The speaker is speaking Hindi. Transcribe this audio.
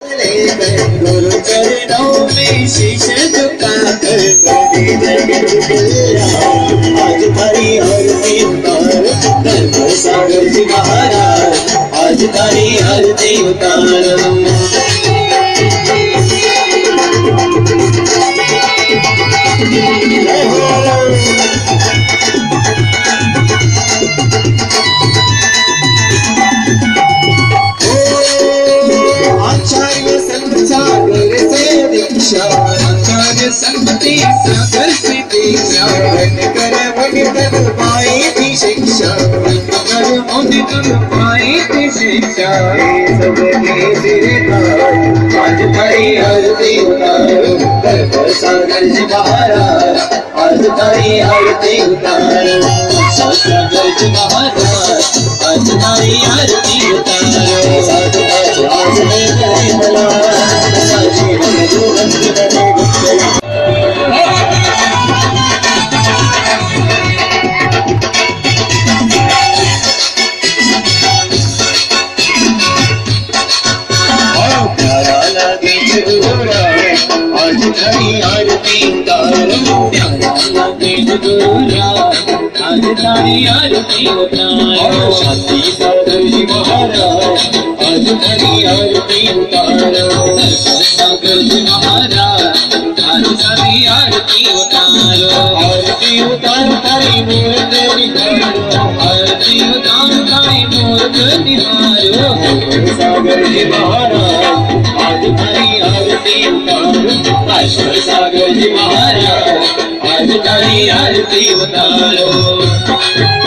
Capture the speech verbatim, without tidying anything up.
गुरु चरणों में शीश झुकाकर बोले जय गुरुदेवा। आज तारी आरती उतारो दरबार सागर जी महाराज, आज तारी आरती उतारो। आचार्य संसागर से दीक्षा, आचार्य संपत्ति सागर से दीक्षा, कर मुनि तब पाई थी शिक्षा, कर मुनि तब पाई थी शिक्षा। सबके सिर आज तारी आरती उतारो दरबार सागर जी महाराज, आज तारी आरती उतारो सागर जी महाराज, आज तारी आरती उतारो। साधु आज मेरे मला साची मन जो बंद बने गुप्त। प्यारा लगे गुरुरा आज तारी आरती उतारो, प्यारा लगे गुरुरा आज तारी आरती उतारो। शांति सागर जी महाराज आज तारी आरती उतारो, सागर जी महाराज आज तारी आरती उतारो। आरती उतारो तारी मूर्त निहारो, आरती उतारो तारी मूर्त निहारो। सागर जी महाराज आज तारी आरती उतारो, सागर जी महाराज आज तारी आरती उतारो।